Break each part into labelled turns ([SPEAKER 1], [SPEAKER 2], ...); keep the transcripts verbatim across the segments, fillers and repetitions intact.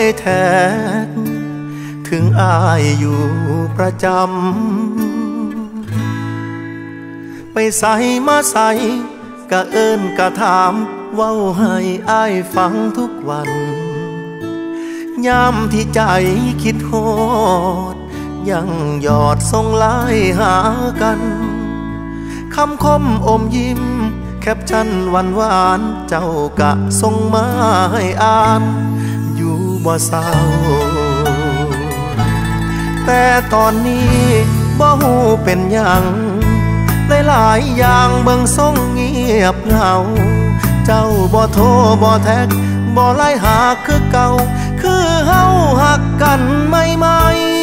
[SPEAKER 1] แท้ถึงอายอยู่ประจำไปใส่มาใส่กะเอิ้นกะถามเว้าให้อายฟังทุกวันยามที่ใจคิดโหดยังหยอดส่งไลน์หากันคำคมอมยิ้มแคปชั่นหวานหวานเจ้ากะส่งมาให้อ่านอยู่บ่เศร้าแต่ตอนนี้บ่ฮู้เป็นหยังหลายๆอย่างเบิ่งส่งเงียบเหงาเจ้าบ่โทรบ่แท็กบ่ไลน์หาคือเก่าคือเฮาหักกันใหม่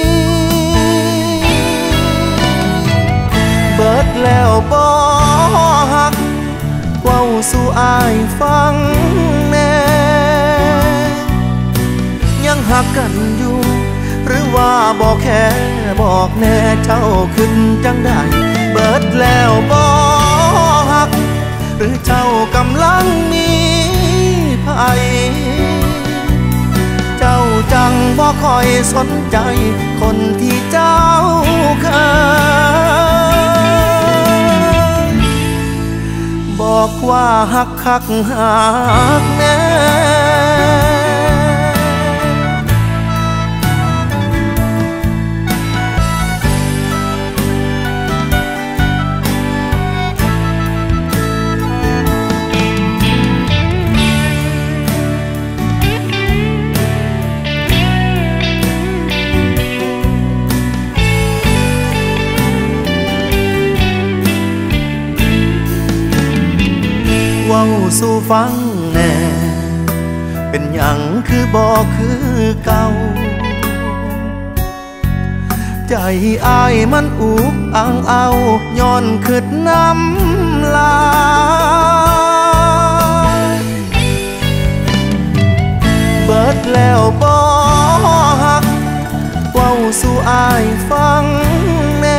[SPEAKER 1] ๆเบิดแล้วบ่หักเว้าสู่อายฟังแน่ยังหักกันอยู่หรือว่าบอกแค่บอกแน่เจ้าขึ้นจังได้เบิดแล้วบ่หักหรือเจ้ากำลังมีภัยเจ้าจังบ่ค่อยสนใจคนที่เจ้าเคยบอกว่าหักคักหักแน่เว้าสู่ฟังแน่เป็นหยังคือบ่คือเก่าใจอายมันอุกอังเอาย้อนขึ้นน้ำลายเบิดแล้วบ่หักเว้าสู่อายฟังแน่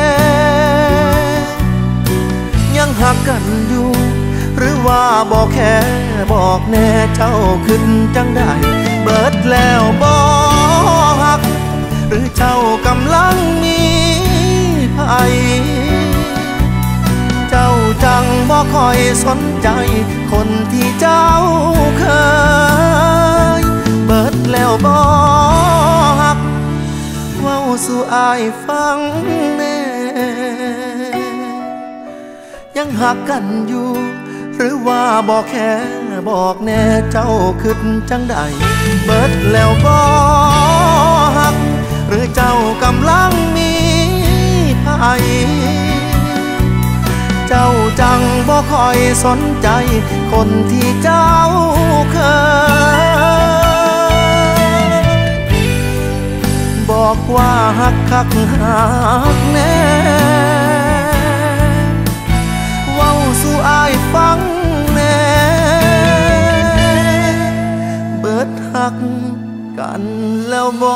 [SPEAKER 1] ยังหักกันอยู่หรือว่าบอกแค่บอกแน่เจ้าขึ้นจังได้เบิดแล้วบ่หักหรือเจ้ากำลังมีภัยเจ้าจังบ่ค่อยสนใจคนที่เจ้าเคยเบิดแล้วบ่หักเว้าสู่อายฟังแน่ยังหักกันอยู่หรือว่าบอกแค่บอกแน่เจ้าขึ้นจังใดเบิดแล้วบ่หักหรือเจ้ากำลังมีภัยเจ้าจังบ่ค่อยสนใจคนที่เจ้าเคยบอกว่าหักคักหักแน่เว้าสู่อายฟังแน่เบิดหักกันแล้วบ่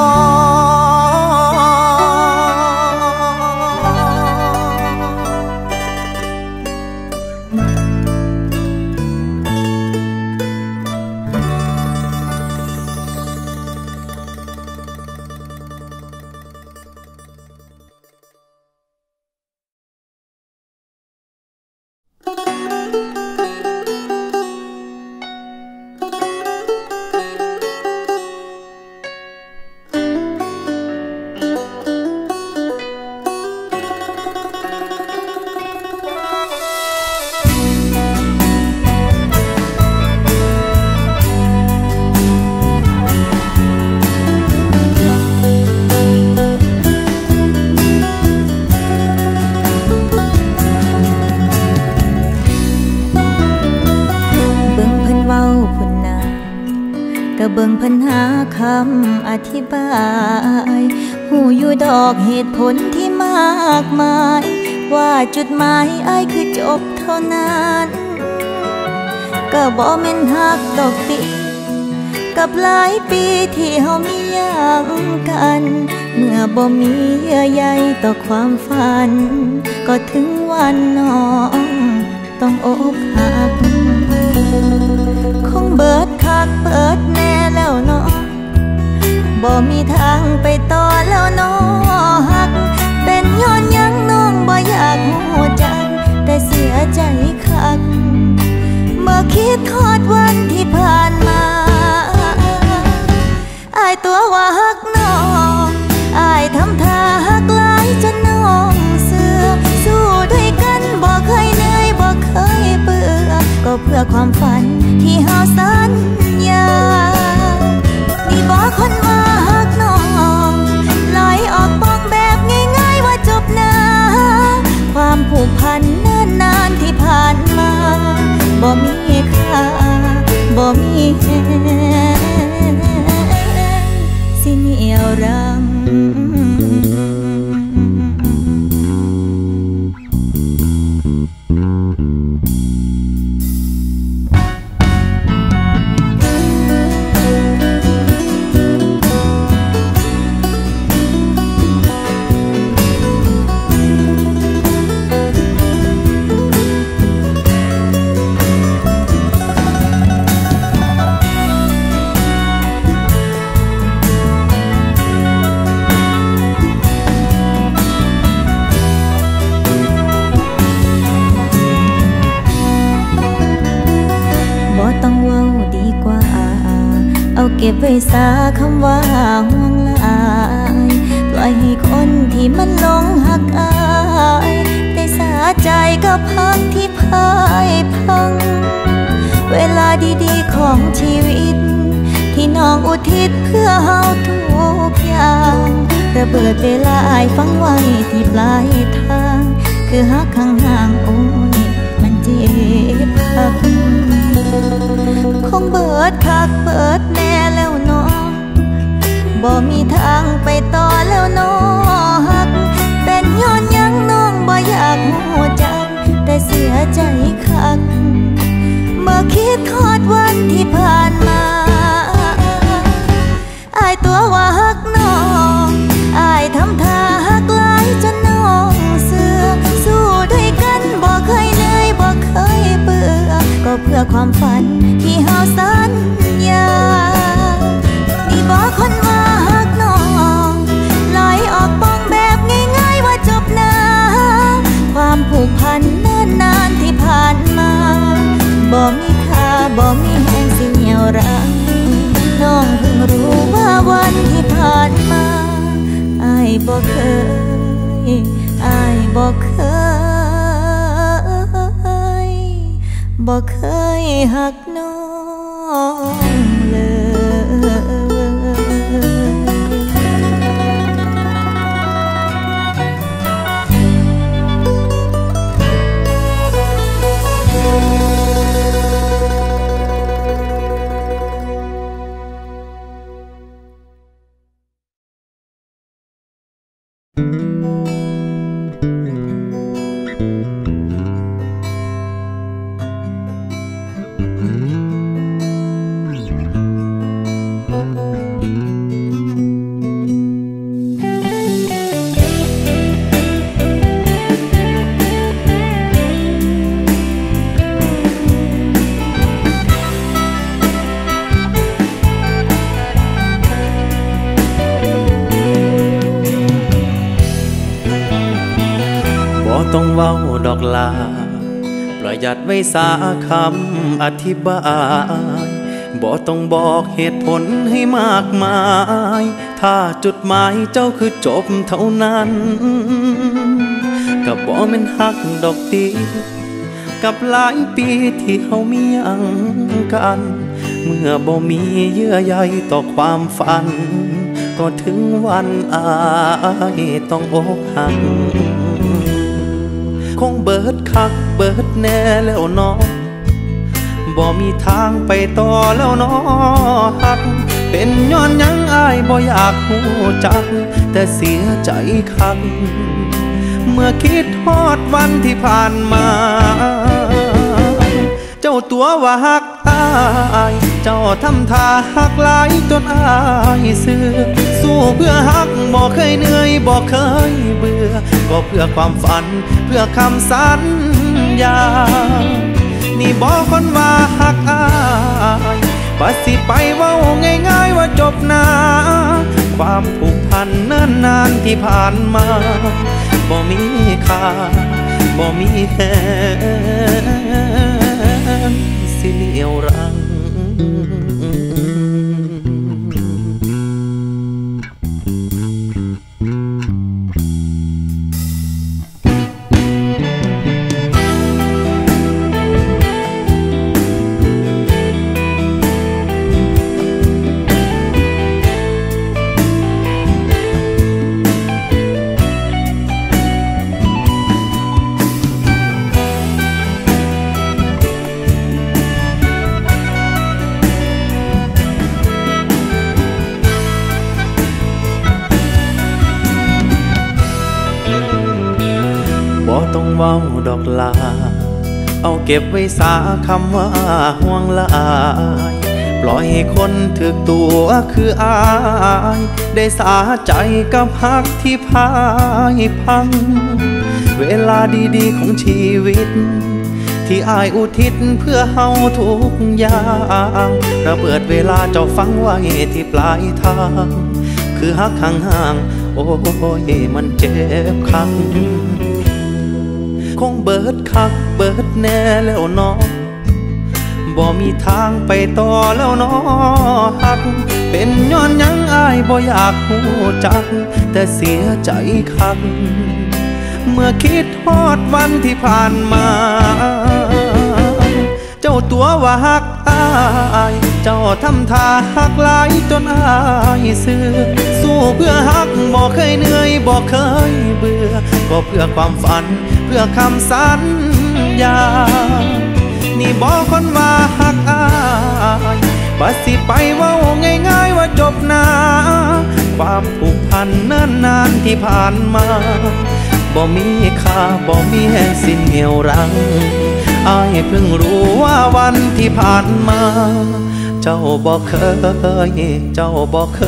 [SPEAKER 1] ก็เบิ่งเพิ่นหาคำอธิบายหูอยู่ดอกเหตุผลที่มากมายว่าจุดหมายอ้ายคือจบเท่านั้นก็บ่แม่นฮักดอกติกับหลายปีที่เฮามีอย่างกันเมื่อบ่มีเยื่อใยต่อความฝันก็ถึงวันน้องต้องอกหักคงเบิดคักเบิดแน่แล้วเนาะบ่มีทางไปต่อแล้วน้อหักเป็นย้อนยังน้องบ่อยากหูจักแต่เสียใจคักเมื่อคิดทอดวันที่ผ่านมาอายตัวว่าหักน้องอายทำท่าหักหลายจนน้องเสื่อสู้ด้วยกันบ่เคยเหนื่อยบ่เคยเบื่อก็เพื่อความฝันที่เฮาสัญญานี่บ่คนมาหักน้องลอยออกปองแบบง่ายๆว่าจบนะความผูกพันนานๆที่ผ่านมาบ่มีค่าบ่มีแรงสิเหนี่ยวรั้งเอาเก็บไว้ซาคำว่าห่วงหลายปล่อยให้คนที่มันหลงหักอายได้สาใจกับพักที่พ่ายพังเวลาดีๆของชีวิตที่น้องอุทิศเพื่อเฮาทุกอย่างระเบิดเวลาอายฟังไว้ที่ปลายทางคือหักข้างห่างโอ้ยมันเจ็บคักคงเบิดคักเบิดแน่แล้วน้องบ่มีทางไปต่อแล้วน้อหักเป็นย้อนยังน้องบ่อยากหูจักแต่เสียใจคักเมื่อคิดทอดวันที่ผ่านมาอายตัวว่าหักน้องอายทำท่าหักหลายจนน้องเสื่อสู้ด้วยกันบ่เคยเหนื่อยบ่เคยเบื่อก็เพื่อความฝันที่เฮาสัญญานี่บ่คนมาหักน้องลอยออกปองแบบง่ายๆว่าจบนะความผูกพันนานๆที่ผ่านมาบ่มีค่าบ่มีแรงสิเหนี่ยวรั้งน้องเพิ่งรู้ว่าวันที่ผ่านมาอายบ่เคยอายบ่เคยบ่เคยหักน้องเลย
[SPEAKER 2] ต้องเว้าดอกลาประหยัดไว้สาคำอธิบายบ่ต้องบอกเหตุผลให้มากมายถ้าจุดหมายเจ้าคือจบเท่านั้นก็บ่แม่นฮักดอกติกับหลายปีที่เฮามีหยังกันเมื่อบ่มีเยื่อใยต่อความฝันก็ถึงวันอายต้องอกหักคงเบิดคักเบิดแน่แล้วน้องบ่มีทางไปต่อแล้วน้อหักเป็นย้อนยังอายบ่อยากหูจักแต่เสียใจคักเมื่อคิดฮอดวันที่ผ่านมาเจ้าตัวว่าหักอายเจ้าทำท่าหักหลายจนอายเสื่อสู้เพื่อหักบ่เคยเหนื่อยบ่เคยเบื่อก็เพื่อความฝันเพื่อคำสัญญานี่บ่คนว่าหักอายว่าสิไปเว้าง่ายๆว่าจบนะความผูกพันเนิ่นนานที่ผ่านมาบ่มีค่าบ่มีแหงสิเหนี่ยวรั้งบ่ต้องเว้าดอกลาเอาเก็บไว้สาคำว่าห่วงหลายปล่อยให้คนถึกตัวคืออายได้สาใจกับฮักที่พายพังเวลาดีๆของชีวิตที่อายอุทิศเพื่อเฮาทุกอย่างระเบิดเวลาเจ้าฟังไว้ที่ปลายทางคือฮักห่างๆโอ้ยมันเจ็บคักคงเบิดคักเบิดแน่แล้วน้องบ่มีทางไปต่อแล้วน้อฮักเป็นย้อนยังอายบ่อยากหูจักแต่เสียใจคักเมื่อคิดฮอดวันที่ผ่านมาเจ้าตัวว่าฮักอายเจ้าทำท่าฮักหลายจนอายเสื่อสู้เพื่อฮักบ่เคยเหนื่อยบ่เคยเบื่อก็เพื่อความฝันเพื่อคำสัญญานี่บอกคนว่าฮักอายบ่สิไปเว้าง่ายๆว่าจบนาความผูกพันเนิ่นนานที่ผ่านมาบ่มีค่าบ่มีแห่งสิ้นเหนี่ยวรั้งอายเพิ่งรู้ว่าวันที่ผ่านมาเจ้าบ่เคยเจ้าบ่เค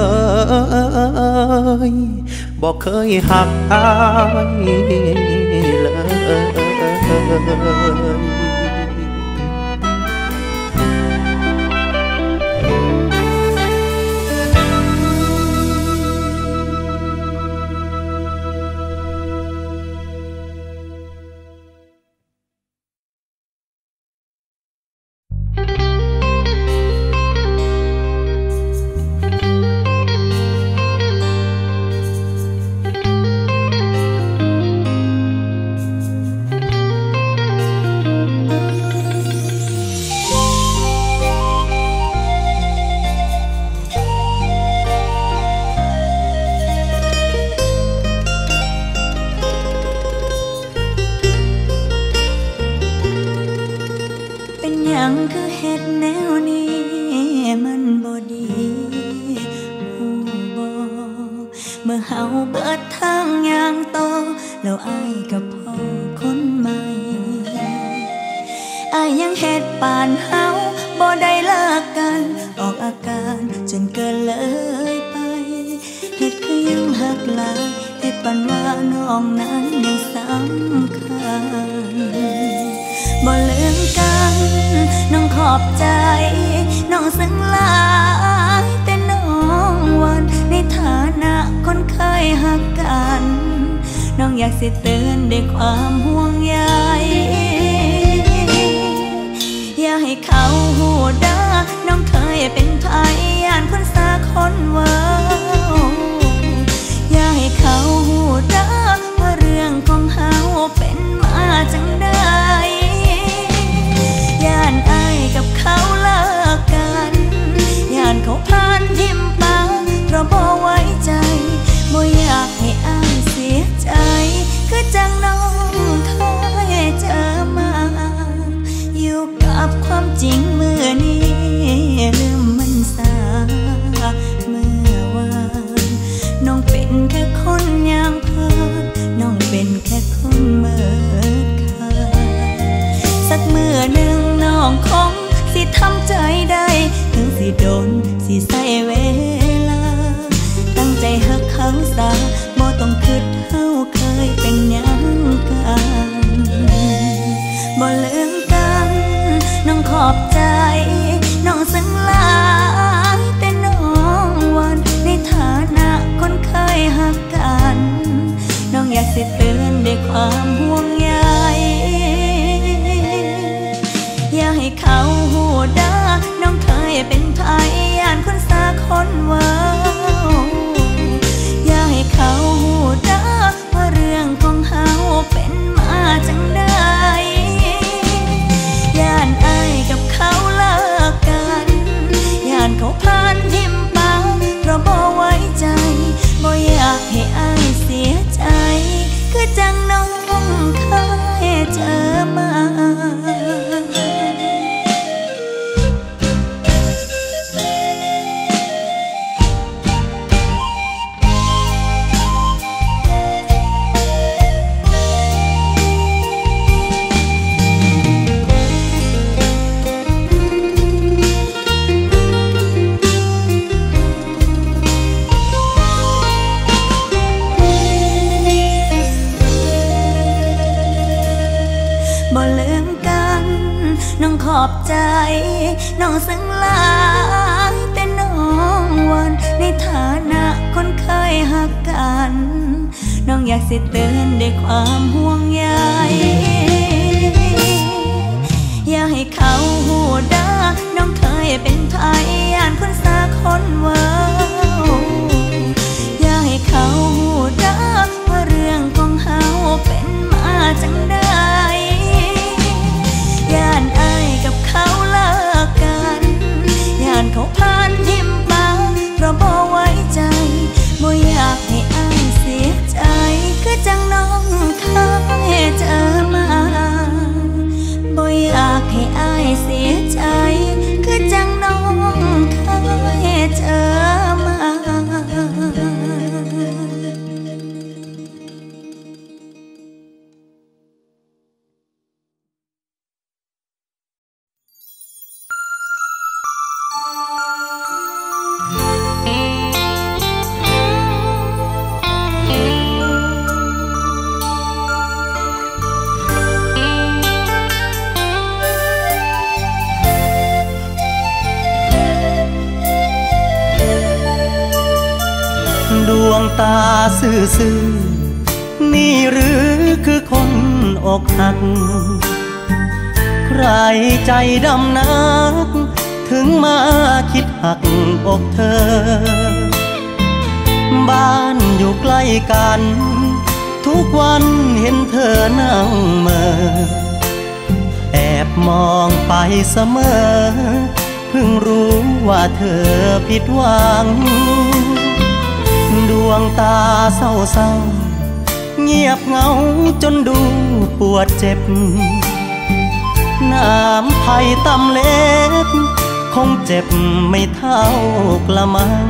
[SPEAKER 2] ยบ่เคยหักอายเลย
[SPEAKER 1] คือเฮ็ดแนวนี้มันบ่ดีหูบ่เมื่อเฮาเบิดทางย่างต่อแล้วอ้ายกับพ่อคนใหม่อ้ายยังเฮ็ดปานเฮาบ่ได้เลิกกันออกอาการจนเกินเลยไปเฮ็ดคือยังหักหลายเฮ็ดปานว่าน้องนั้นยังสำคัญบ่ลืมกันน้องขอบใจน้องซึ้งหลายแต่น้องวันในฐานะคนเคยหักกันน้องอยากสิเตือนด้วยความห่วงใยอย่าให้เขาหูด้าน้องเคยเป็นพยานคนสาคนเว้าอย่าให้เขาหูด้าว่าเรื่องของเฮาเป็นมาจังใดย่านอ้ายกับเขาเลิกกันย่านเขาพานทิมปาเพราะบ่ไว้ใจบ่อยากให้อ้ายเสียใจคือจังน้องเคยเจอมาอยู่กับความจริงเมื่อนี้ลืมมันซาเมื่อวานน้องเป็นแค่คนยามพานน้องเป็นแค่คนเมื่อขาสักเมื่อหนึ่งน้องคงสิทำใจได้ถึงสิโดนสิใส่เวลาตั้งใจหักเขาซะบ่ต้องคิดเฮาเคยเป็นหยังกันบ่ลืมกันน้องขอบใจน้องซึ้งหลายแต่น้องวันในฐาสิเตือนด้วยความห่วงใยอย่าให้เขาหูด้าน้องเคยเป็นไผย่านคนสาคนเว้าอย่าให้เขาหูด้าว่าเรื่องของเฮาเป็นมาจังใดย่านอ้ายกับเขาเลิกกันย่านเขาพานทิมปาเพราะบ่ไว้ใจบ่อยากให้อ้ายเสียใจคือจังน้องเคยเจอมาบ่ลืมกันน้องขอบใจน้องซึ้งหลายแต่น้องวันในฐานะคนเคยหักกันน้องอยากสิเตือนด้วยความห่วงใยอย่าให้เขาหูด้าน้องเคยเป็นไผย่านคนสาคนเว้าอย่าให้เขาหูด้าว่าเรื่องของเฮาเป็นมาจังใดย่านอ้ายกับเขาเลิกกันย่านเขาพานทิมปาเพราะบ่ไว้ใจบ่อยากให้อ้ายเสียใจคือจังน้องเคยเจอมาบ่อยากให้อ้ายเสียใจคือจังน้องเคยเจอมา
[SPEAKER 3] ดวงตาซื่อๆนี่หรือคือคนอกหักใครใจดำนักถึงมาคิดหักอกเธอบ้านอยู่ใกล้กันทุกวันเห็นเธอนั่งเมื่อแอบมองไปเสมอเพิ่งรู้ว่าเธอผิดหวังดวงตาเศร้าๆเงียบเหงาจนดูปวดเจ็บน้ำไผ่ตำเล็กคงเจ็บไม่เท่ากละมัง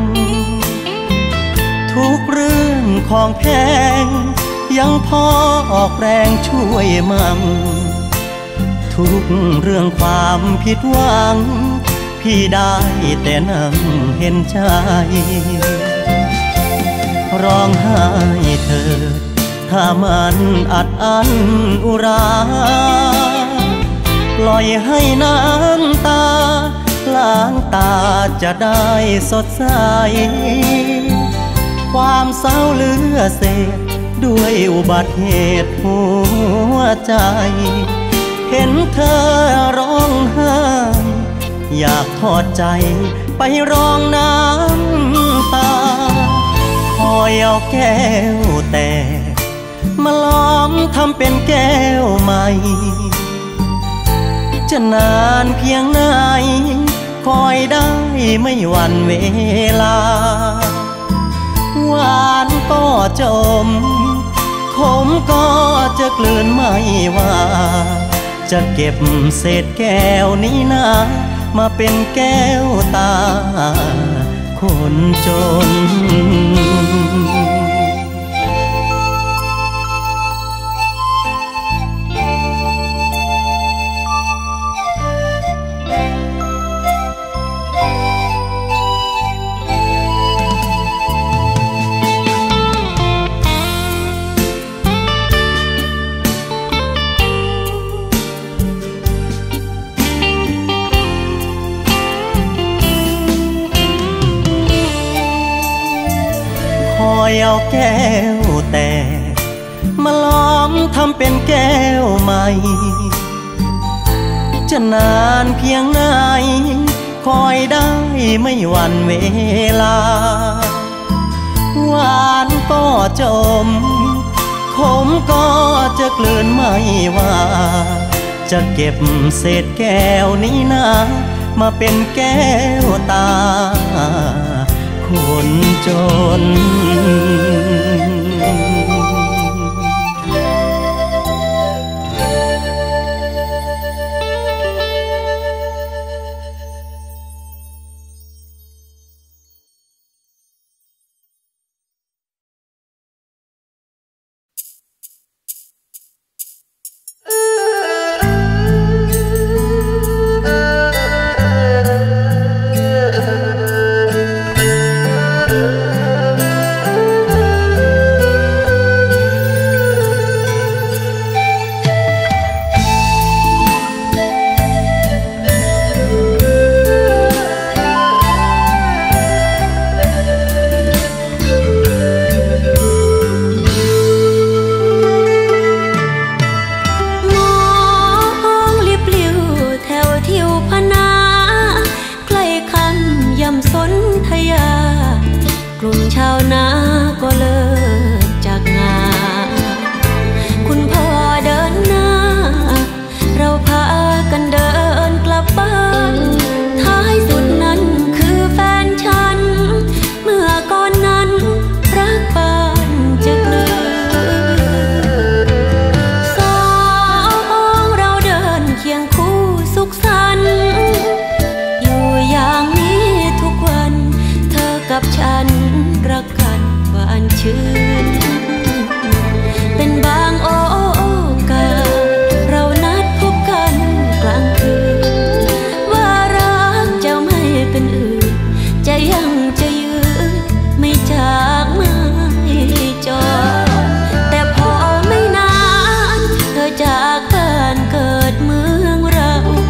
[SPEAKER 3] ทุกเรื่องของแพงยังพอออกแรงช่วยมั่งทุกเรื่องความผิดหวังพี่ได้แต่นั่งเห็นใจร้องไห้เธอถ้ามันอัดอั้นอุราปล่อยให้น้ำตาล้างตาจะได้สดใสความเศร้าเหลือเศษด้วยอุบัติเหตุหัวใจเห็นเธอร้องไห้อยากทอดใจไปร้องน้ำตาคอยเอาแก้วแต่มาล้อมทำเป็นแก้วใหม่จะนานเพียงไหนคอยได้ไม่หวั่นเวลาหวานก็จมขมก็จะกลืนไม่ว่าจะเก็บเศษแก้วนี้นะมาเป็นแก้วตาคนจน อยเอาแก้วแต่มาล้อมทำเป็นแก้วใหม่จะนานเพียงไหนคอยได้ไม่หวั่นเวลาหวานก็จมขมก็จะกลืนไม่ว่าจะเก็บเศษแก้วนี้นะมาเป็นแก้วตาคนจน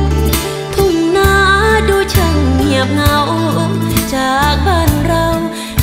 [SPEAKER 4] จากบ้านเรา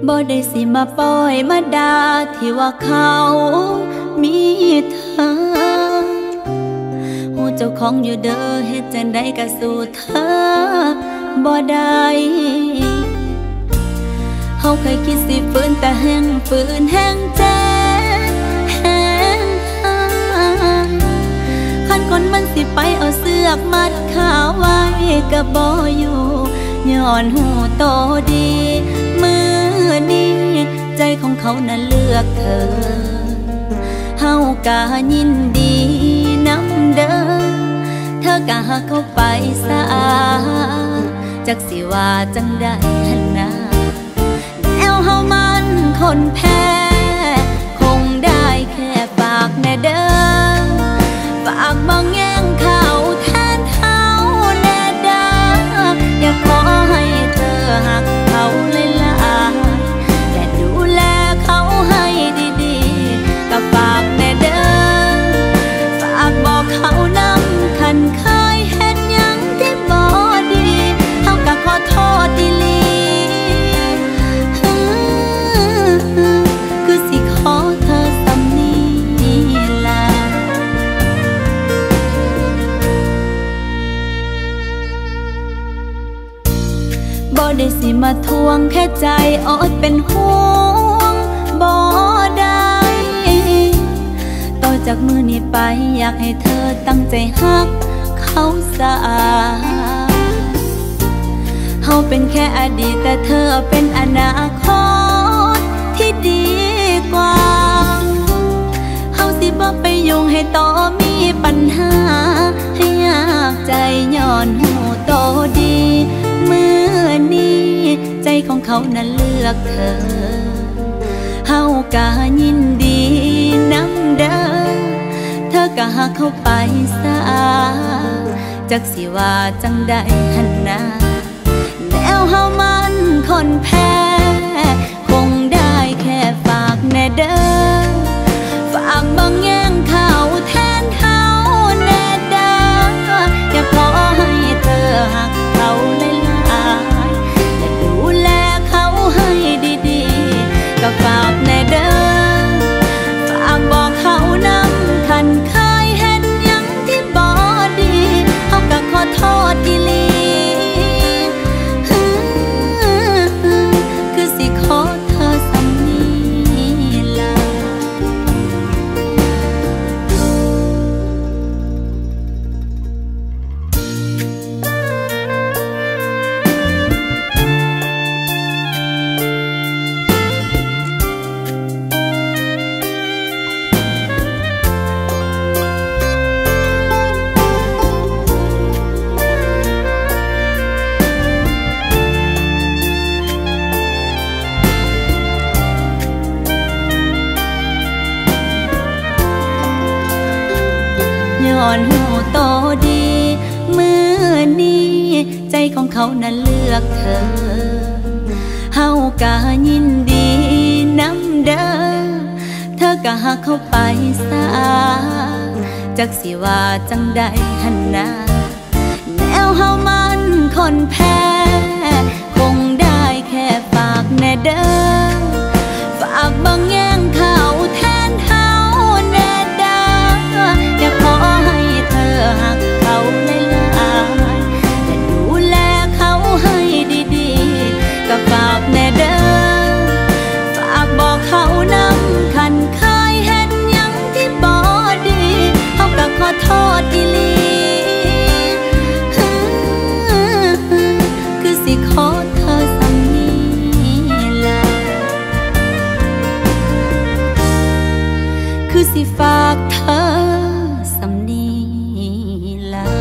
[SPEAKER 1] บ่ได้สิมาป้อยมาด่าที่ว่าเขามีเธอหูเจ้าของอยู่เด้อเฮ็ดจังใดก็สู้เธอบ่ได้เฮาเคยคิดสิฝืนแต่แห้งฝืนแห้งเจ็บแห้งคันคนมันสิไปเอาเสือกมัดขาไว้ก็บ่อยู่ย้อนหูโตดีมือนี้ใจของเขานั้นเลือกเธอเฮากะยินดีน้ำเด้อเธอกะหักเข้าไปซะจักสิว่าจังได้หันนาแนวเฮามันคนแพ้คงได้แค่ฝากแน่เด้อฝากบางแง่งเขาแทนเฮาแน่เด้ออยากขอให้เธอหักเขาเลยล่ะและดูแลเขาให้ดีๆก็ฝากแน่เด้อฝากบอกเขานำคันเคยเฮ็ดหยังที่บ่ดีเฮาก็ขอโทษอีหลีคือสิขอเธอสำนีล่ะบ่ได้สิมาทวงแค่ใจอดเป็นห่วงบ่ได้ต่อจากมือนี้ไปอยากให้เธอตั้งใจฮักเขาสะอาดเฮาเป็นแค่อดีตแต่เธอเป็นอนาคตที่ดีกว่าเฮาสิบ่ไปยุ่งให้ต่อมีปัญหาให้ยากใจย้อนหูโตดีมือนี้ใจของเขานั้นเลือกเธอเฮากะยินดีน้ำเด้อเธอกะหักเข้าไปซะจักสิว่าจังได้หันนาแนวเฮามันคนแพ้คงได้แค่ฝากแน่เด้อฝากบางแง่งเขาแทนเฮาแน่เด้ออยากขอให้เธอหักเขาเลยล่ะและดูแลเขาให้ดีๆก็ฝากแน่เด้อฝากบอกเขานำคันเคยเห็นหยังที่บ่ดีเขาก็ขอโทษอีหลีคือสิขอเธอสำนีล่ะย้อนหูโตดีมือนี้ใจของเขานั้นเลือกเธอเฮากะยินดีน้ำเด้อเธอกะหักเข้าไปซะจักสิว่าจังได้หันนาแนวเฮามันคนแพ้คงได้แค่ฝากแน่เด้อฝากบางแง่งเขาแทนเฮาแน่เด้ออยากขอให้เธอหักเขาเลยล่ะและดูแลเขาให้ดีๆก็ฝากแน่เด้อฝากบอกเขานำคันเคยเห็นหยังที่บ่ดีเขาก็ขอโทษอีหลีคือสิขอเธอสำนีล่ะคือสิฝากเธอสำนีล่ะ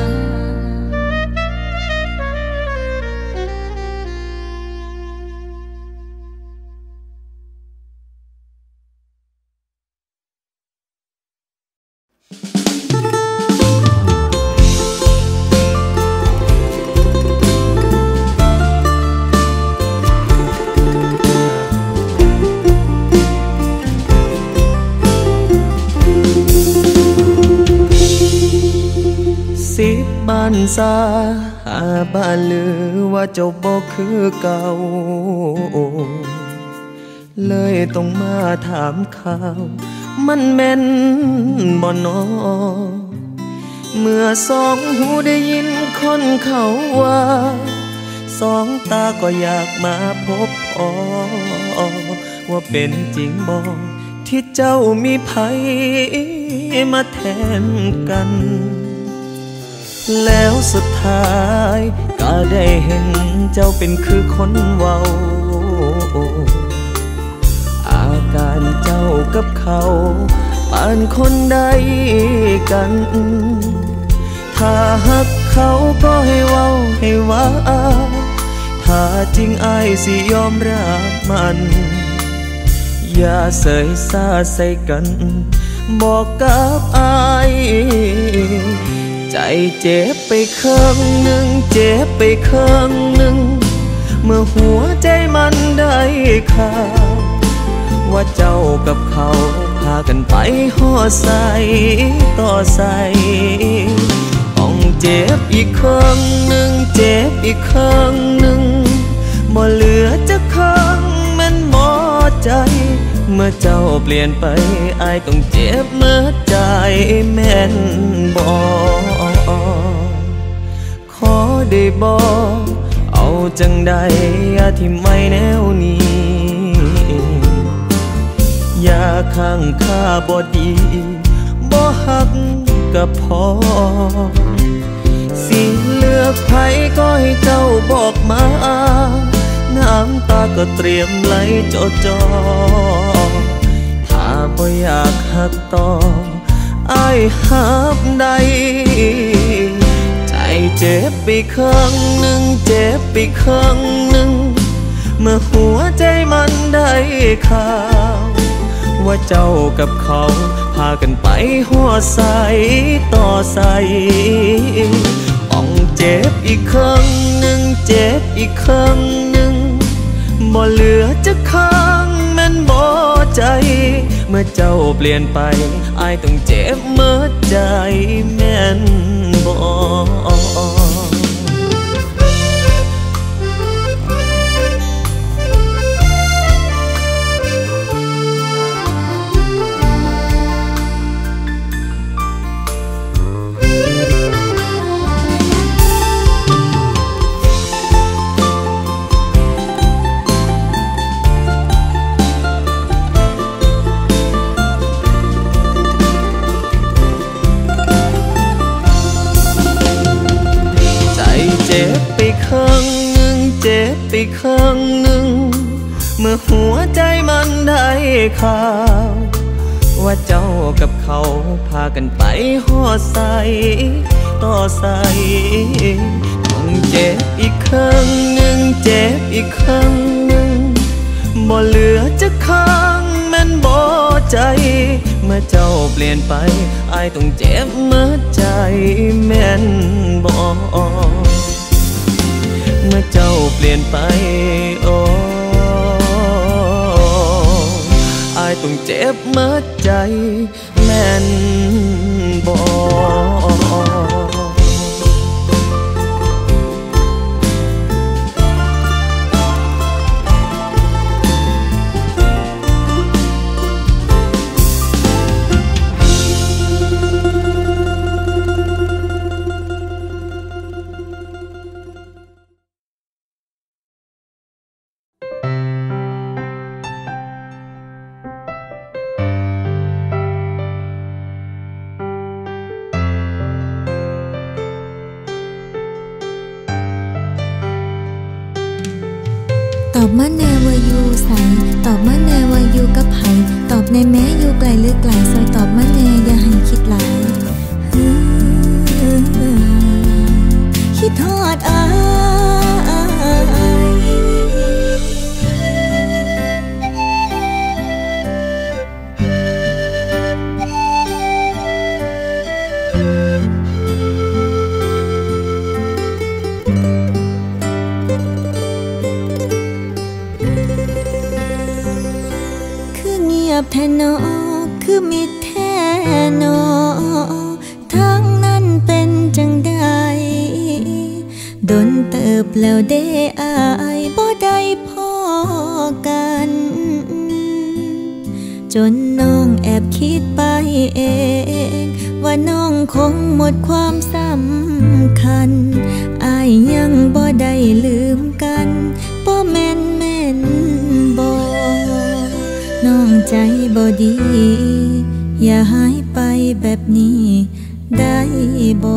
[SPEAKER 3] บ้านซาหาบ้านลือว่าเจ้าบ่คือเก่าเลยต้องมาถามข่าวมันแม่นบ่นอเมื่อสองหูได้ยินคนเขาว่าสองตาก็อยากมาพบพอว่าเป็นจริงบ่ที่เจ้ามีภัยมาแทนกันแล้วสุดท้ายก็ได้เห็นเจ้าเป็นคือคนเว้าอาการเจ้ากับเขาปานคนใดกันถ้าหักเขาก็ให้เว้าให้ว่าถ้าจริงอ้ายสิยอมรับมันอย่าเสยซาใส่กันบอกกับอ้ายใจเจ็บไปข้างหนึ่งเจ็บไปข้างหนึ่งเมื่อหัวใจมันได้ข่าวว่าเจ้ากับเขาพากันไปห่อใส่ต่อใส่ต้องเจ็บอีกครั้งหนึ่งเจ็บอีกครั้งหนึ่งบ่เหลือจะข้างมันหมอใจเมื่อเจ้าเปลี่ยนไปอ้ายต้องเจ็บเมื่อใจแม่นบ่ขอได้บ่เอาจังใดที่ไม่แนวนี้อย่าข้างข้าบ่ดีบ่หักก็พอสิเลือกไผก็ให้เจ้าบอกมาน้ำตาก็เตรียมไหลจอจอถ้าบ่อยากหักต่ออ้ายหับได้ใจเจ็บไปข้างหนึ่งเจ็บไปข้างหนึ่งเมื่อหัวใจมันได้ข่าวว่าเจ้ากับเขาพากันไปหัวใส่ต่อใส่ต้องเจ็บอีกครั้งหนึ่งเจ็บอีกครั้งหนึ่งบ่เหลือจะข้างแม่นบ่ใจเมื่อเจ้าเปลี่ยนไปอ้ายต้องเจ็บเมื่อใจแม่นบ่เจ็บไปข้างหนึ่งเจ็บไปข้างหนึ่งเมื่อหัวใจมันได้ข่าวว่าเจ้ากับเขาพากันไปห่อใส่ต่อใส่ต้องเจ็บอีกข้างหนึ่งเจ็บอีกข้างหนึ่งบ่เหลือจะข้างแม่นบ่ใจเมื่อเจ้าเปลี่ยนไปอ้ายต้องเจ็บเมื่อใจแม่นบ่เมื่อเจ้าเปลี่ยนไปโอ้อ้ายต้องเจ็บเมื่อใจแม่นบ่
[SPEAKER 1] ตอบมาแน่ว่าอยู่ใสตอบมาแน่ว่าอยู่กับไผตอบในแม้อยู่ไกลหรือไกลซอยตอบมาแน่อย่าให้คิดหลายคิดทอดอายแท้นอคือมิดแท้นอทั้งนั้นเป็นจังใดดนเติบแล้วเด้อายบ่ได้พอกันจนน้องแอบคิดไปเองว่าน้องคงหมดความสำคัญอ้ายยังบ่ได้ลืมกันบ่แม่นแม่นบ่น้องใจบ่ดีอย่าหายไปแบบนี้ได้บ่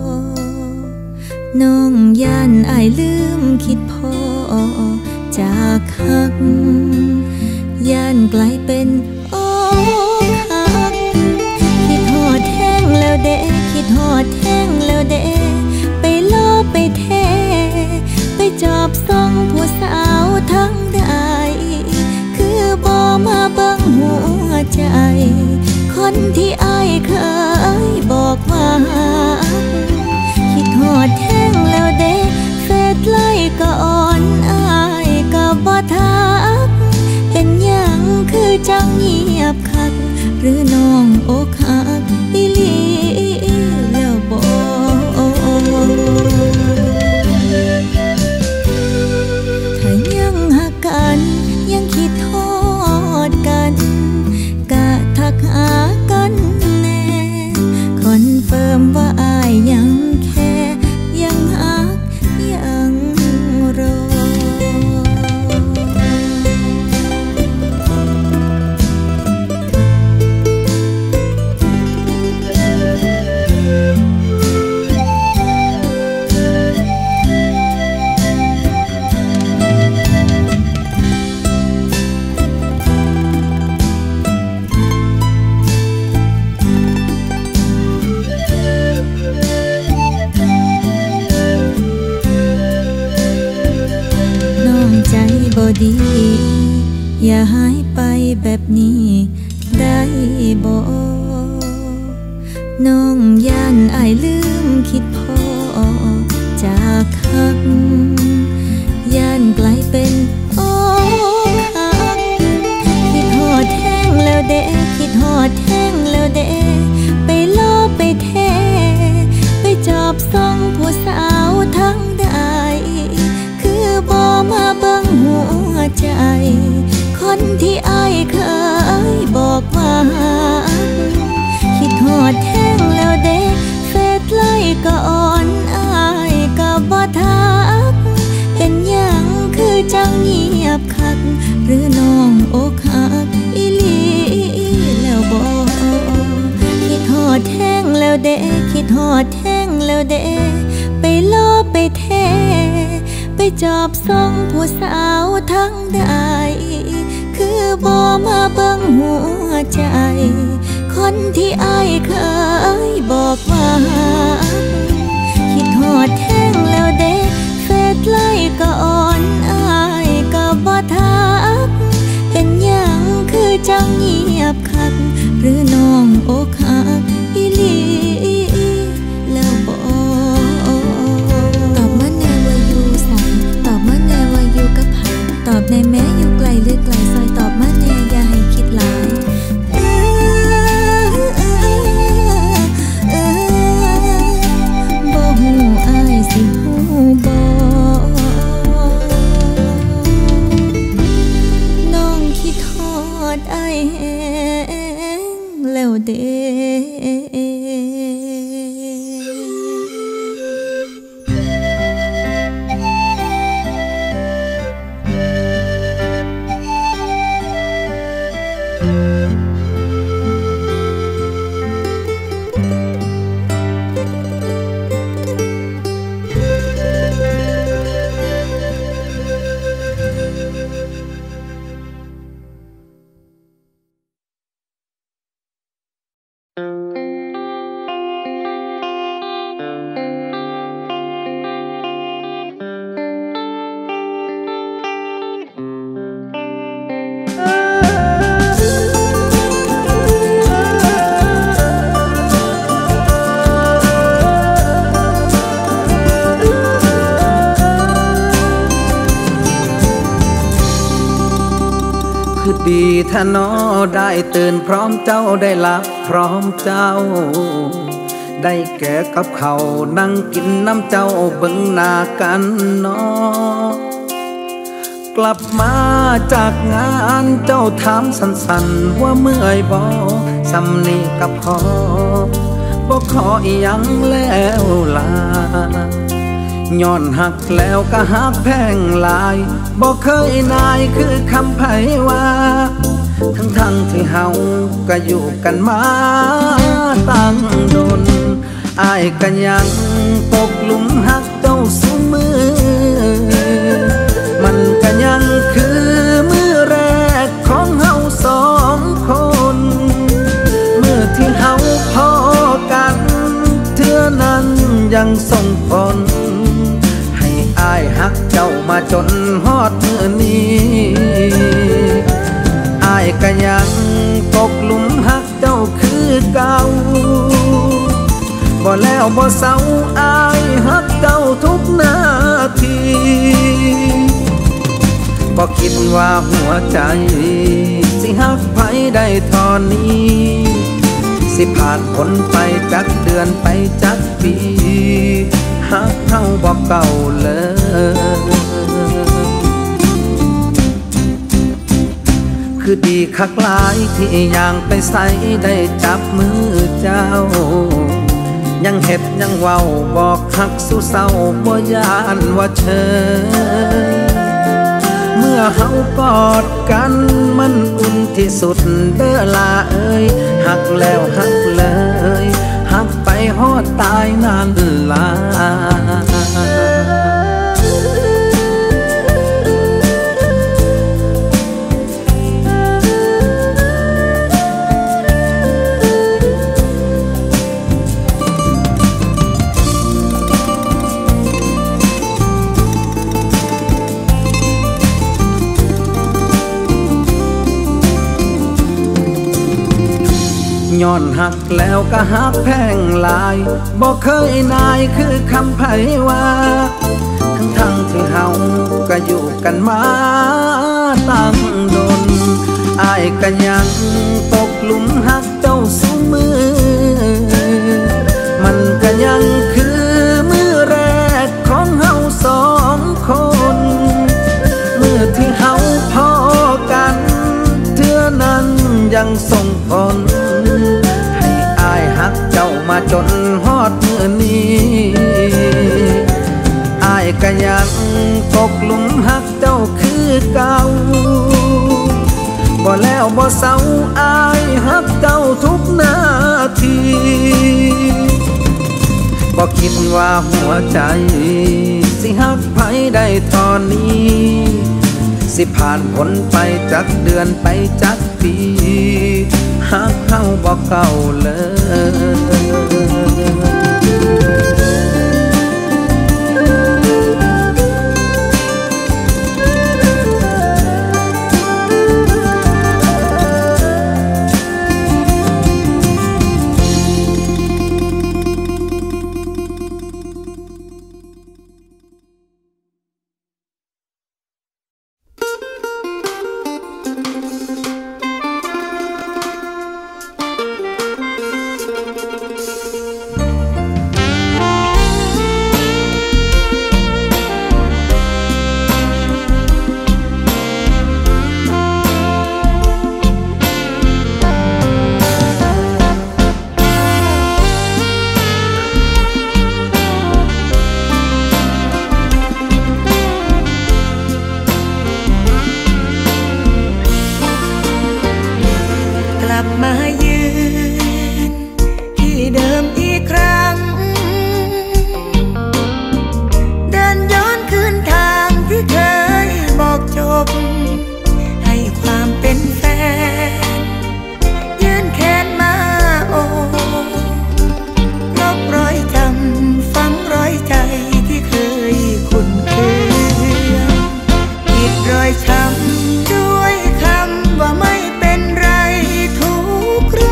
[SPEAKER 1] น้องย่านอ้ายลืมคิดพอจากหักย่านกลายเป็นอกหักคิดฮอดแห้งแล้วเด้คิดฮอดแห้งแล้วเด้ไปลอไปเทไปจอบส่องผู้สาวทั้งใดคือบ่มาเบิ่งหัวใจคนที่อ้ายเคยบอกว่าคิดฮอดแห้งแล้วเด้เฟซไลน์ก็อ่อนอ้ายก็บ่ทักเป็นหยังคือจังเงียบคักหรือน้องอกหักอีหลีแล้วบ่ถ้ายังหักกันยังคิดทอดกันกะทักหากันแน่คอนเฟิร์มว่าอ้ายยังแค่ยังหักยังรอบ่ดีอย่าหายไปแบบนี้ได้บ่น้องย่านอ้ายลืมคิดพอจากหักย่านกลายเป็นอกหักคิดฮอดแห้งแล้วเด้คิดฮอดแห้งแล้วเด้ไปลอไปเทไปจอบส่องผู้สาวทั้งใดคือบ่มาเบิ่งหัวใจคนที่อ้ายเคยบอกว่าคิดฮอดแห้งแล้วเด้เฟซไลน์ก็อ่อนอ้ายก็บ่ทักเป็นหยังคือจังเงียบคักหรือน้องอกหักอีหลีแล้วบ่คิดฮอดแห้งแล้วเด้คิดฮอดแห้งแล้วเด้ไปลอไปเทไปจอบส่องผู้สาวทั้งใดคือบ่มาเบิ่งหัวใจคนที่อ้ายเคยบอกว่าคิดฮอดแห้งแล้วเด้เฟซไลน์ก็อ่อนอ้ายก็บ่ทักเป็นหยังคือจังเงียบคักหรือน้องอกหักอีหลีแล้วบ่ตอบมาแน่ว่าอยู่ไสตอบมาแน่ว่าอยู่กับไผตอบในแม้อยู่ไกลหรือไกลซอยตอบมาแน่อย่าให้คิดหลายบ่ฮู้อ้ายสิฮู้บ่น้องคิดฮอดอ้ายแฮงแล้วเด้
[SPEAKER 2] ดีถ้าน้อได้ตื่นพร้อมเจ้าได้หลับพร้อมเจ้าได้แก่กับเขานั่งกินน้ำเจ้าเบิ่งหน้ากันน้อกลับมาจากงานเจ้าถามสั้นๆว่าเมื่อยบ่สำนีกับพอบ่ขออีหยังแล้วล่ะย้อนหักแล้วก็หักแพงหลายบ่เคยนายคือคำไผว่าทั้งทั้งที่เฮาก็อยู่กันมาตั้งโดนอ้ายก็ยังตกหลุมหักเจ้าซุมือมันก็ยังคือมือแรกของเฮาสองคนเมื่อที่เฮาพอกันเทื่อนั้นยังส่งผลให้อ้ายหักเจ้ามาจนฮอดมื้อนี้อ้ายก็ยังตกหลุมหักเจ้าคือเก่าบ่แล้วบ่เศร้าอ้ายหักเจ้าทุกนาทีบ่คิดว่าหัวใจสิหักไผได้เท่านี้สิผ่านพ้นไปจักเดือนไปจักปีหักเท่าบ่เก่าเลยคือดีคักหลายที่ยังไปใส่ได้จับมือเจ้ายังเฮ็ดยังเว้าบอกหักสู้เศร้าบ่ย่านว่าเชยเมื่อเฮากอดกันมันอุ่นที่สุดเด้อลาเอ้ยหักแล้วหักเลยหักไปฮอดตายนานลาย้อนหักแล้วก็หักแพงหลายบ่เคยนายคือคำไผว่าทั้งทั้งที่เฮาก็อยู่กันมาตั้งโดนอ้ายก็ยังตกหลุมหักเจ้าซุมือมันก็ยังคือมือแรกของเฮาสองคนเมื่อที่เฮาพอกันเทื่อนั้นยังส่งผลให้อ้ายหักเจ้ามาจนฮอดมื้อนี้อ้ายก็ยังตกหลุมหักเจ้าคือเก่าบ่แล้วบ่เศร้าอ้ายหักเจ้าทุกนาทีบ่คิดว่าหัวใจสิหักไผได้ตอนนี้สิผ่านพ้นไปจักเดือนไปจักปีหักเฮาบ่เก่าเลยช้ำด้วยคำว่าไม่เป็นไรทุกเรื่อง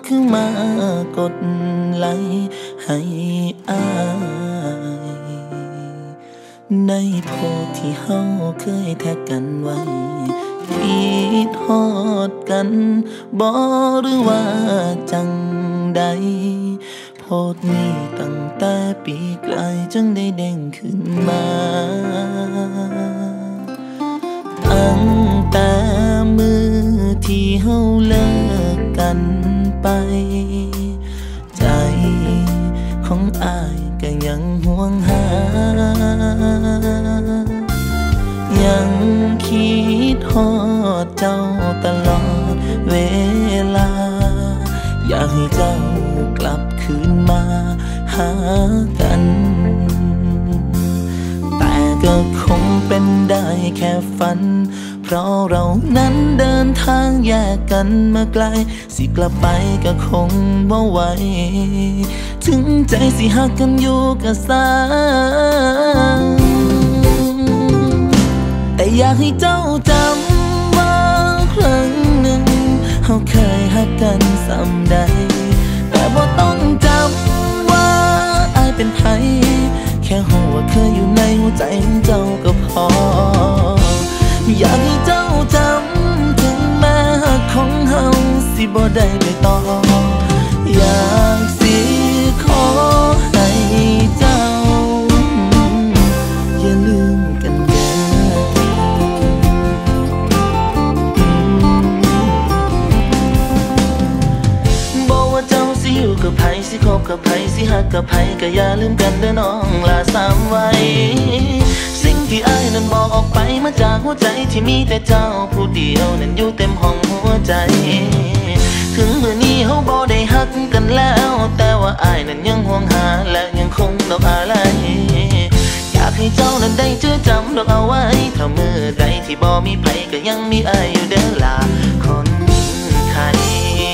[SPEAKER 3] คือมากดไลค์ให้อายในโพสที่เฮาเคยแท็กกันไว้คิดฮอดกันบ่หรือว่าจังใดโพสนี้ตั้งแต่ปีไกลจังได้เด้งขึ้นมาตั้งแต่มือที่เฮาเลิกกันไปใจของอายก็ยังห่วงหายังคิดฮอดเจ้าตลอดเวลาอยากให้เจ้ากลับคืนมาหากันแต่ก็คงเป็นได้แค่ฝันเพราะเรานั้นเดินทางแยกกันมาไกลสิกลับไปก็คงบ่ไหวถึงใจสิหักกันอยู่ก็สร้างแต่อยากให้เจ้าจำว่าครั้งหนึ่งเขาเคยหักกันส่ำใดแต่บ่ต้องจำว่าอายเป็นไผแค่หัวเคยอยู่ในหัวใจของเจ้าก็พออยากให้เจ้าจำถึงแม้หักของเฮาสิบ่ได้ไปต่ออยากสิขอให้เจ้าอย่าลืมกันเด้อบอกว่าเจ้าสิอยู่กับไผสิคบกับไผสิหักกับไผก็อย่าลืมกันเด้อน้องลาสามไว้สิ่งที่อ้ายนั้นบอกออกไปมาจากหัวใจที่มีแต่เจ้าผู้เดียวนั้นอยู่เต็มห้องหัวใจถึงเมื่อนี้เขาบ่ได้หักกันแล้วแต่ว่าอ้ายนั้นยังห่วงหาและยังคงดอกอะไรอยากให้เจ้านั้นได้เจอจำดอกเอาไว้ถ้าเมื่อใดที่บ่มีไผก็ยังมีอ้ายอยู่เด้อล่ะคนไทย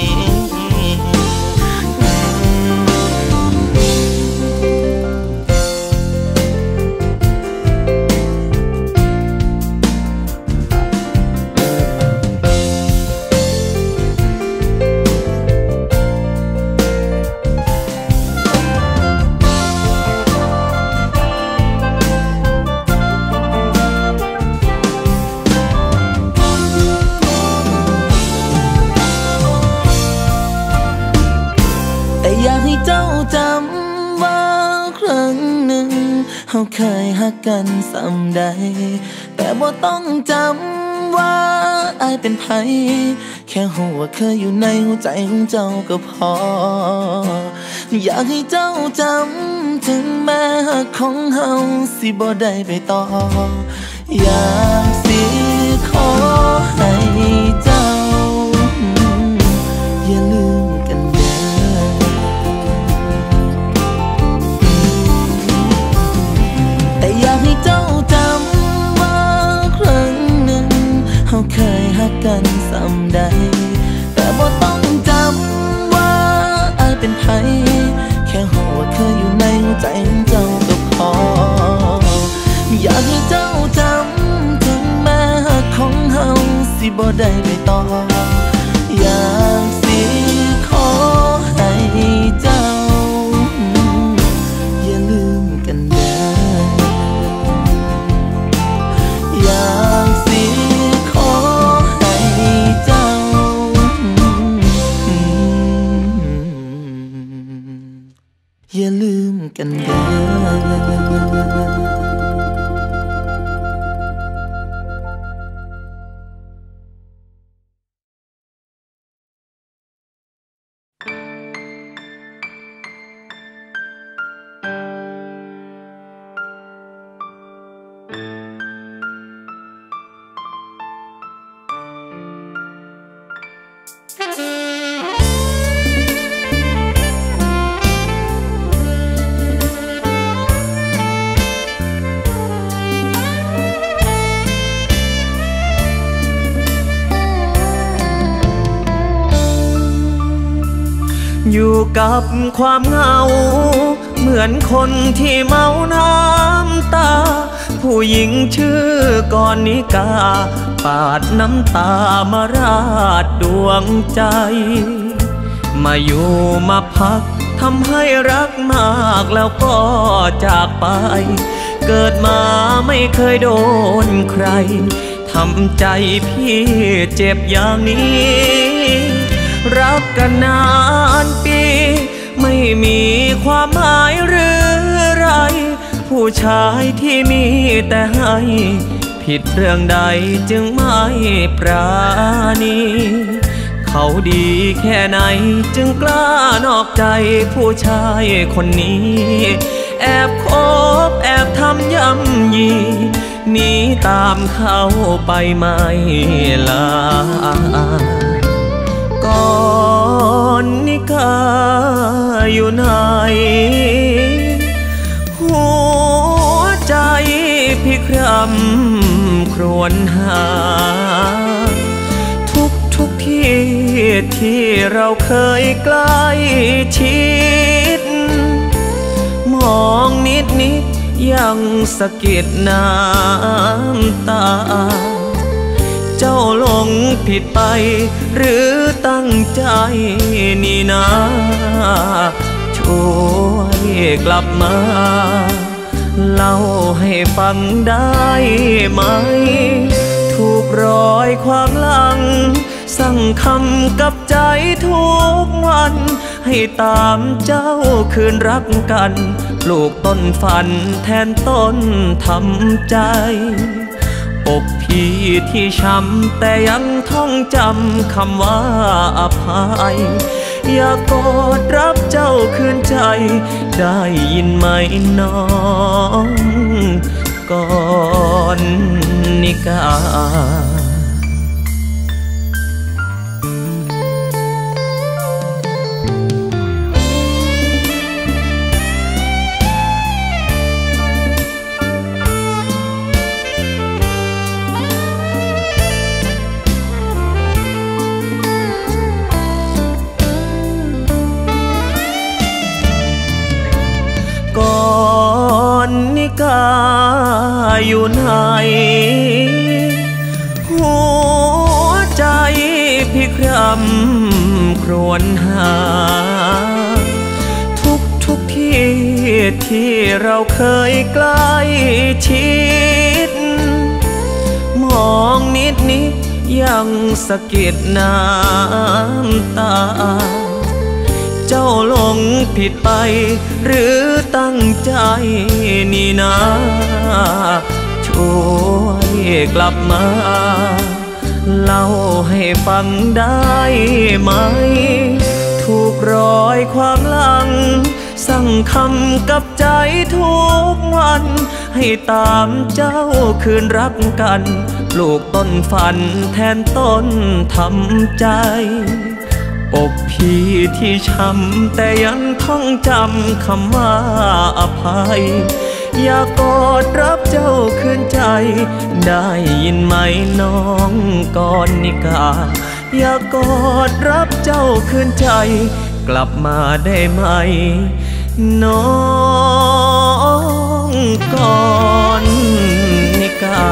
[SPEAKER 3] อยากให้เจ้าจำว่าครั้งหนึ่งเขาเคยหักกันส่ำใดแต่บ่ต้องจำว่าอายเป็นไผแค่หัวเคยอยู่ในหัวใจของเจ้าก็พออยากให้เจ้าจำถึงแม้หักของเฮาสิบ่ได้ไปต่ออยากสิขอให้เจ้าอย่าลืมกันเด้อแต่อยากให้เจ้าจำว่าครั้งหนึ่งเขาเคยหักกันส่ำใดแต่บ่ต้องจำว่าอายเป็นไผแค่หัวเคยอยู่ในหัวใจของเจ้าก็พออยากให้เจ้าจำถึงแม้หักของเฮาสิบ่ได้ไปต่ออยากสิขอให้เจ้าอย่าลืมกันเด้ออยากสิขอให้เจ้าอย่าลืมกันเด้ออยู่กับความเหงาเหมือนคนที่เมาน้ำตาผู้หญิงชื่อกรณิกาปาดน้ำตามาราดดวงใจ
[SPEAKER 4] มาอยู่มาพักทำให้รักมากแล้วก็จากไปเกิดมาไม่เคยโดนใครทำใจพี่เจ็บอย่างนี้รักกันนานปีไม่มีความหมายหรือไรผู้ชายที่มีแต่ให้ผิดเรื่องใดจึงไม่ปราณีเขาดีแค่ไหนจึงกล้านอกใจผู้ชายคนนี้แอบคบแอบทำย่ำยีหนีตามเขาไปไม่ลาก่อนนิกาอยู่ไหนหัวใจพี่คร่ำครวญหาทุกทุกที่ที่เราเคยใกล้ชิดมองนิดนิดยังสะกิดน้ำตาเจ้าหลงผิดไปหรือตั้งใจนี่นะช่วยกลับมาเล่าให้ฟังได้ไหมถูกรอยความหลังสั่งคำกับใจทุกวันให้ตามเจ้าคืนรักกันปลูกต้นฝันแทนต้นทำใจอกพี่ที่ช้ำแต่ยังท่องจำคำว่าอภัยอยากกอดรับเจ้าคืนใจได้ยินไหมน้องก่อนนิกานิกาอยู่ไหนหัวใจพี่คร่ำครวญหาทุกทุกที่ที่เราเคยใกล้ชิดมองนิดนิดยังสะกิดน้ำตาเจ้าหลงผิดไปหรือตั้งใจนี่นะช่วยกลับมาเล่าให้ฟังได้ไหมถูกรอยความหลังสั่งคำกับใจทุกวันให้ตามเจ้าคืนรักกันปลูกต้นฝันแทนต้นทำใจอกพี่ที่ช้ำแต่ยังท่องจำคำว่าอภัยอยากกอดรับเจ้าคืนใจได้ยินไหมน้องก่อนนิกาอยากกอดรับเจ้าคืนใจกลับมาได้ไหมน้องก่อนนิกา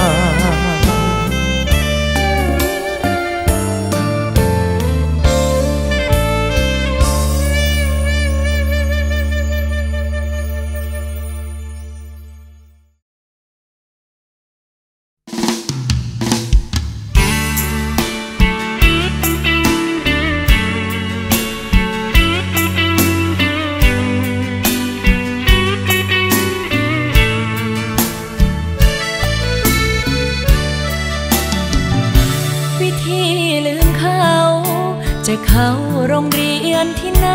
[SPEAKER 4] จะเข้าโรงเรียนที่ไหน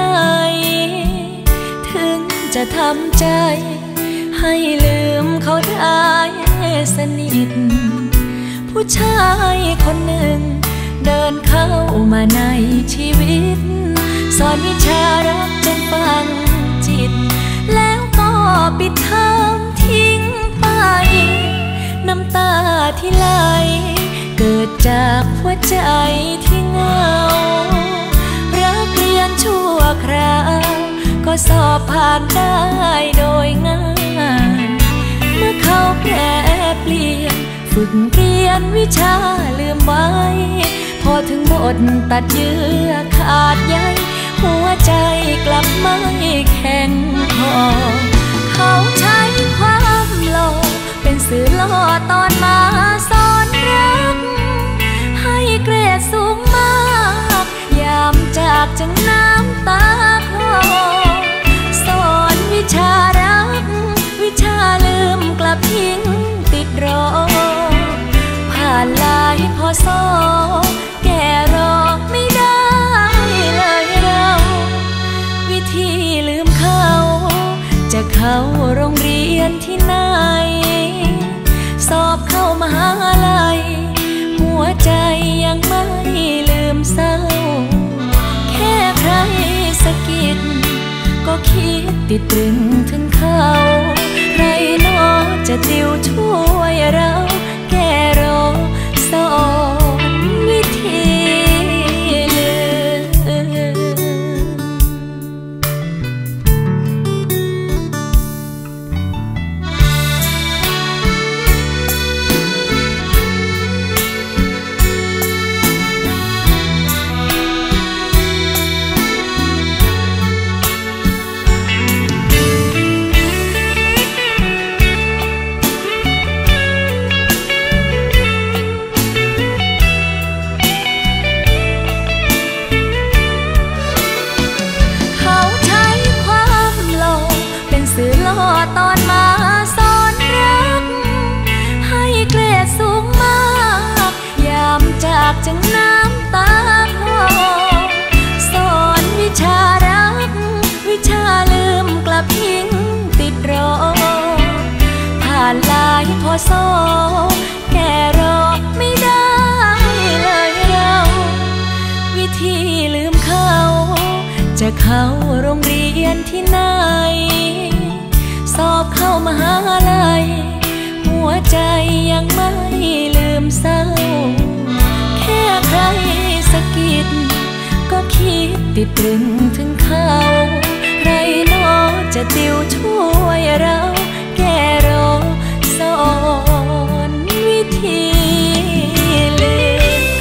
[SPEAKER 4] ถึงจะทำใจให้ลืมเขาได้สนิทผู้ชายคนหนึ่งเดินเข้ามาในชีวิตสอนวิชารักจนฝังจิตแล้วก็ปิดเทอมทิ้งไปน้ำตาที่ไหลเกิดจากหัวใจที่เหงารักเรียนชั่วคราวก็สอบผ่านได้โดยง่ายเมื่อเขาแปรเปลี่ยนฝึกเรียนวิชาลืมไว้พอถึงบทตัดเยื่อขาดใย
[SPEAKER 1] หัวใจกลับไม่แข็งพอเขาใช้ความหล่อเป็นสื่อล่อตอนมาสอนรักให้เกรดสูงมากยามจากจึงน้ำตาคลอสอนวิชารักวิชาลืมกลับทิ้งติดรอผ่านหลายพอสอแก่รอไม่ได้เลยเราวิธีลืมเขาจะเข้าโรงเรียนที่ไหนสอบเข้ามหาลัยหัวใจยังไม่ลืมเศร้าแค่ใครสะกิดก็คิดติดตรึงถึงเขาใครหนอจะติวช่วยเราแก้รอสอนวิธีลืมตอนมาสอนรักให้เกรดสูงมากยามจากจึงน้ำตาคลอสอนวิชารักวิชาลืมกลับทิ้งติดรอผ่านหลายพอสอแก่รอไม่ได้เลยเราวิธีลืมเขาจะเข้าโรงเรียนที่ไหนสอบเข้ามหาลัยหัวใจยังไม่ลืมเศร้าแค่ใครสะกิดก็คิดติดตรึงถึงเขาใครหนอจะติวช่วยเราแก้รอสอนวิธีลืม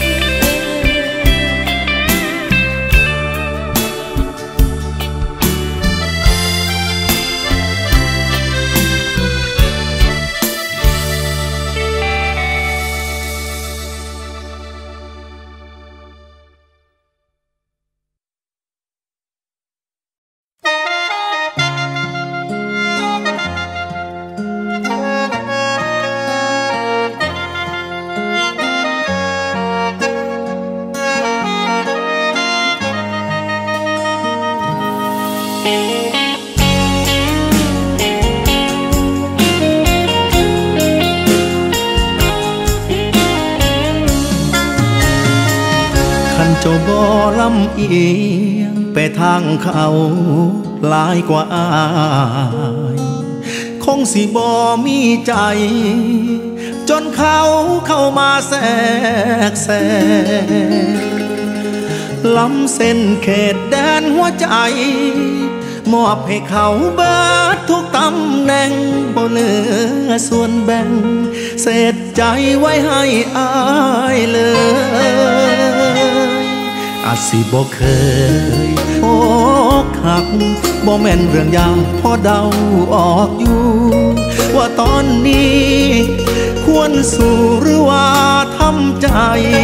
[SPEAKER 2] เจ้าบ่ลำเอียงไปทางเขาหลายกว่าอายคงสิบ่มีใจจนเขาเข้ามาแทรกแซงล้ำเส้นเขตแดนหัวใจมอบให้เขาเบิดทุกตำแหน่งบ่เหลือส่วนแบ่งเศษใจไว้ให้อายเลยอาจสิบ่เคยอกหักบ่แม่นเรื่องยากพอเดาออกอยู่ว่าตอนนี้ควรสู้หรือว่าทำใจ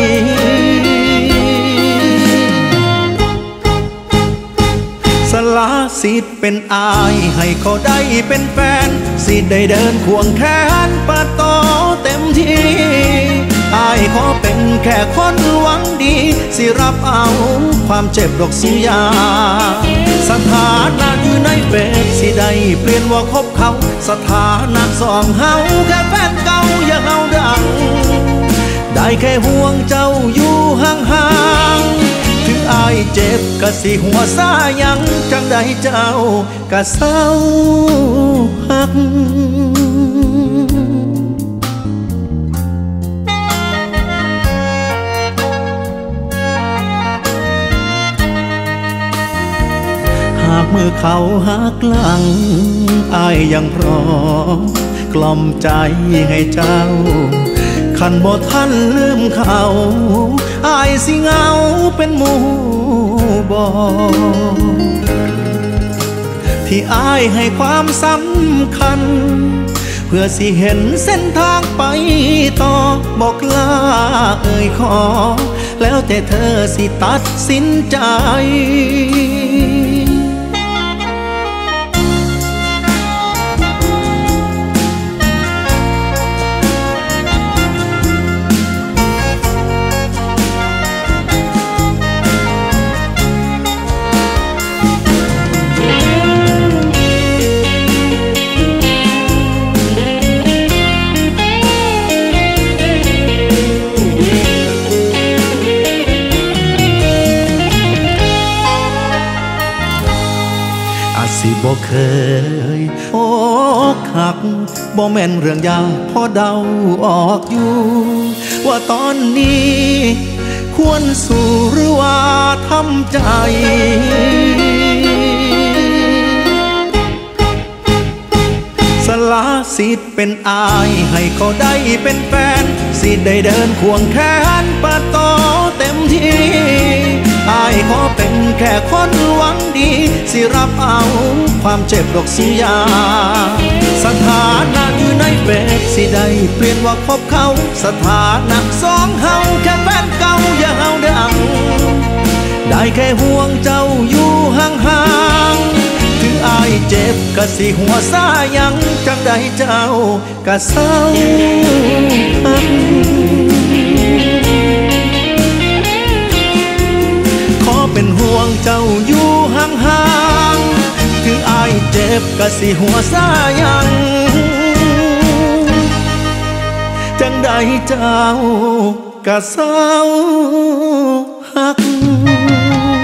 [SPEAKER 2] สละสิทธิ์เป็นอายให้เขาได้เป็นแฟนสิได้เดินควงแขนเปิดต่อเต็มที่อายขอเป็นแค่คนหวังดีสิรับเอาความเจ็บดอกสิยาสถานะอยู่ในเฟซสิได้เปลี่ยนว่าคบเขาสถานะสองเฮาแค่แฟนเก่าอย่าเฮาดังได้แค่ห่วงเจ้าอยู่ห่างๆถึงอายเจ็บกะสิหัวซายังจังใดเจ้ากะเศร้าหักหากมือเขาหักหลังอายยังพร้อมกล่อมใจให้เจ้าคันบ่ทันลืมเขาอายสิเหงาเป็นหมู่บอกที่อายให้ความสำคัญเพื่อสิเห็นเส้นทางไปต่อบอกลาเอ่ยขอแล้วแต่เธอสิตัดสินใจสิบ่เคยอกหักบ่แม่นเรื่องยากพอเดาออกอยู่ว่าตอนนี้ควรสู้หรือว่าทำใจสละสิทธิ์เป็นอายให้เขาได้เป็นแฟนสิได้เดินควงแขนปะต่อเต็มที่อายขอเป็นแค่คนหวังดีสิรับเอาความเจ็บดอกสิยาสถานะอยู่ในเฟซสิได้เปลี่ยนว่าคบเขาสถานะสองเฮาแค่แฟนเก่าอย่าเฮาดังได้แค่ห่วงเจ้าอยู่ห่างๆถึงอายเจ็บก็สิหัวซายังจังใดเจ้าก็เศร้าเป็นห่วงเจ้าอยู่ห่างๆถึงอายเจ็บก็สิหัวซายังจังใดเจ้าก็เศร้าหัก